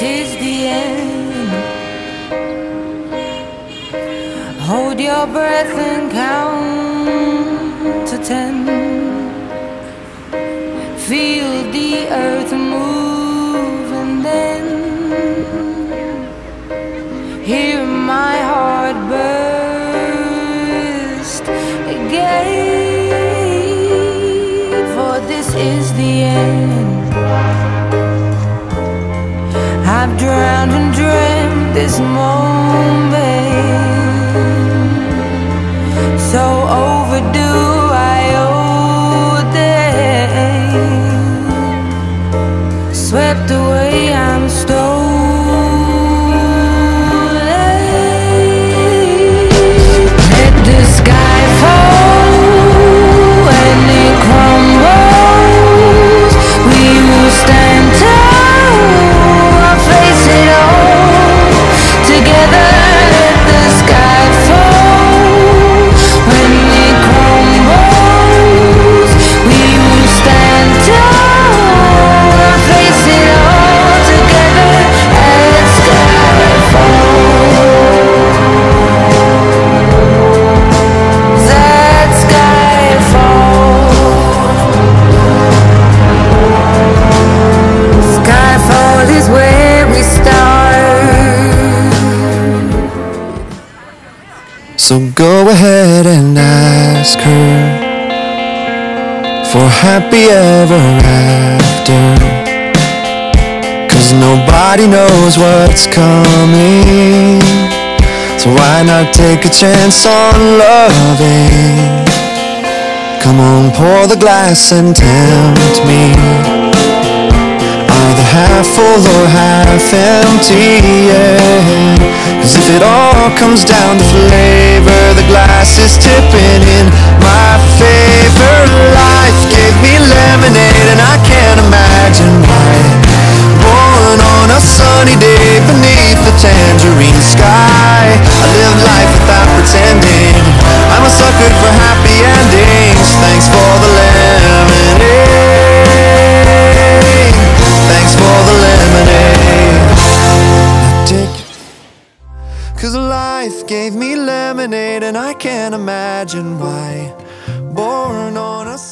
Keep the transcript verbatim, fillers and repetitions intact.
is the end. Hold your breath and count to ten. Feel the earth move and then hear my heart burst again. For this is the end. I've drowned and dreamt this moment, so overdue I owe them. Swept away, I'm stolen. Let the sky fall and it crumbles. We will stand tall, I'll face it all together. Let the sky fall when it crumbles. We will stand tall, I'll face it all together. Let sky fall. That sky fall. Skyfall is where we start. So go ahead and ask her for happy ever after, 'cause nobody knows what's coming. So why not take a chance on loving? Come on, pour the glass and tempt me, either half full or half empty, yeah. 'Cause if it all comes down to flavor, the glass is tipping in my favor. Life gave me lemonade and I can't imagine why. Born on a sunny day beneath the tangerine sky, I live life without pretending. I'm a sucker for happy endings. Thanks for the lemonade. Thanks for the lemonade. Take, 'cause life gave me lemonade and I can't imagine why. Born on a